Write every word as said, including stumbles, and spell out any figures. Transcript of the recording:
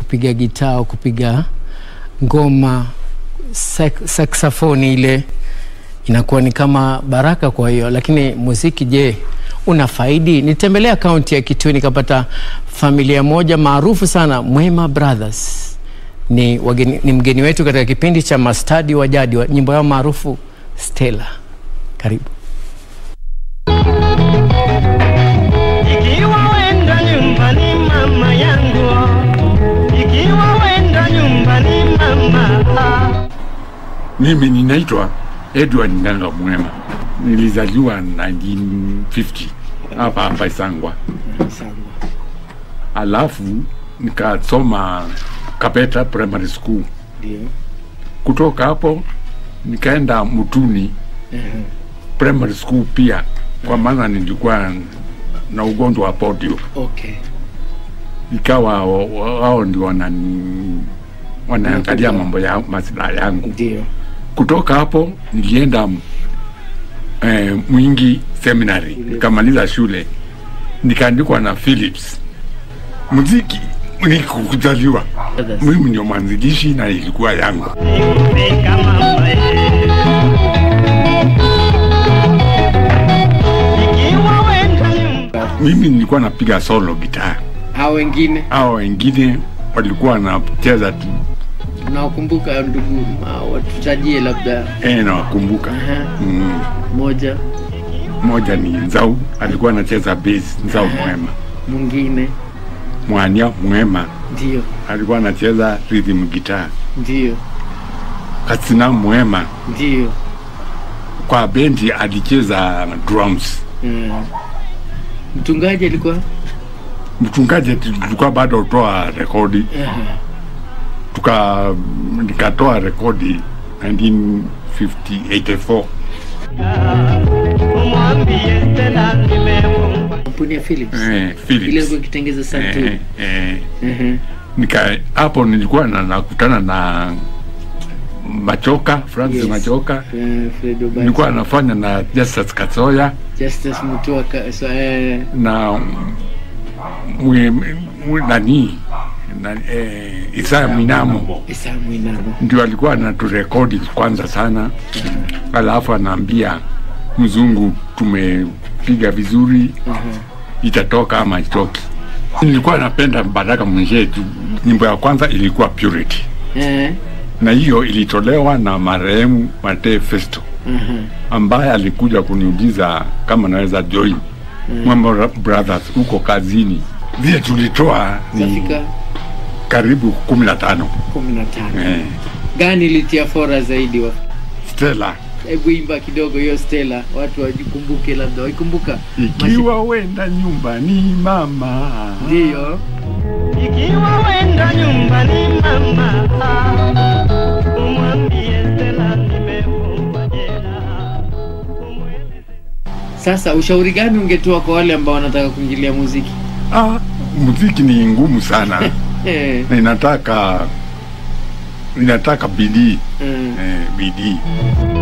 kupiga gitaa, kupiga ngoma, saxophone ile inakuwa ni kama baraka. Kwa hiyo lakini muziki, je, unafaidi? Nitembelea kaunti ya Kitui nikapata familia moja maarufu sana, Mwema Brothers. Ni wageni, ni mgeni wetu katika kipindi cha Mastadi wa Jadi wa nyimbo yao maarufu Stella. Karibu. Ikiwa wenda nyumbani mama yangu, ikiwa wenda nyumbani mama. Mimi ninaitwa Edward Nganga Mwema. Nilizaliwa nineteen fifty hapa hapa Isangwa. Alafu nikasoma Kapeta Primary School. Ndio. Kutoka hapo nikaenda Mutuni uh-huh. Primary School pia, kwa maana nilikuwa na ugonjwa wa polio. Okay. Ikawa wao ndio wanani wanaangalia mambo ya maslahi yangu. Ndio. Kutoka hapo nilienda eh, Mwingi Seminary, nikamaliza shule, nikaandikwa na Philips. Muziki ni kuzaliwa. Mimi ndio mwanzilishi na ilikuwa yangu. Mimi nilikuwa napiga solo gitaa. Hao wengine? Hao wengine walikuwa wanacheza tu. Nakumbuka ndugu, watutajie labda. Eh, nakumbuka. Uh-huh. Mm. Moja. Moja ni Nzau, alikuwa anacheza bass, Nzau uh-huh. Mwema. Mwingine Mwanya Mwema. Ndio. Alikuwa anacheza rhythm guitar. Ndio. Katsina Mwema. Ndio. Kwa bendi alicheza drums. Mm. Mtungaji alikuwa? Mtungaji tulikuwa bado toa rekodi. Uh-huh. Tuka nikatoa rekodi nineteen fifty eighty-four. Kampuni ya Philips. Eh, Philips. Ile ilikuwa kitengeza santu. Eh, eh. Uh-huh. Nika hapo nilikuwa na nakutana na Machoka, Francis yes. Machoka. Uh, Fredo Basi. Nilikuwa nafanya na Justice Katsoya. Justice Mutua so, eh. na mwe, mwe nani na eh, Isaya Mwinamo. Isaya Mwinamo Ndio alikuwa anaturekodi kwanza sana. Uh-huh. Alafu anaambia mzungu tumepiga vizuri. Uh-huh. Itatoka ama itoki. Nilikuwa napenda Baraka Mwenjetu. Nyimbo ya kwanza ilikuwa Purity. Eh. Na hiyo ilitolewa na marehemu Mate Festo. Uh-huh. Ambaye alikuja kuniuliza kama naweza join uh-huh. Mwema Brothers huko kazini. Vile tulitoa ni Zafika karibu kumi na tano. kumi na tano. Eh. Gani ilitia fora zaidi wa? Stella. Hebu imba kidogo hiyo Stella, watu wajikumbuke, labda waikumbuka. Ikiwa wenda nyumbani mama. Ndio. Ikiwa wenda nyumbani mama, umwambie Stella nimefungwa jela. Sasa ushauri gani ungetoa kwa wale ambao wanataka kuingilia muziki? Ah, muziki ni ngumu sana. Eh. Na inataka inataka bidii. Mm. Eh, bidii.